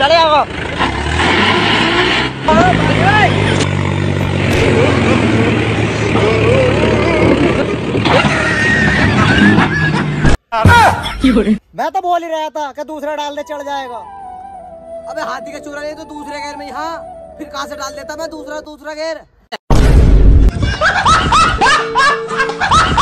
चले आओ। मैं तो बोल ही रहा था कि दूसरा डाल दे चढ़ जाएगा। अबे हाथी का चूरा ले तो दूसरे गेर में, यहाँ फिर कहाँ से डाल देता मैं दूसरा गेर।